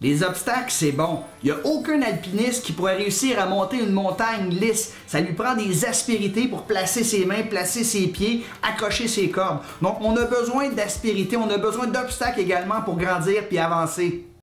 Les obstacles, c'est bon. Il n'y a aucun alpiniste qui pourrait réussir à monter une montagne lisse. Ça lui prend des aspérités pour placer ses mains, placer ses pieds, accrocher ses cordes. Donc, on a besoin d'aspérités, on a besoin d'obstacles également pour grandir puis avancer.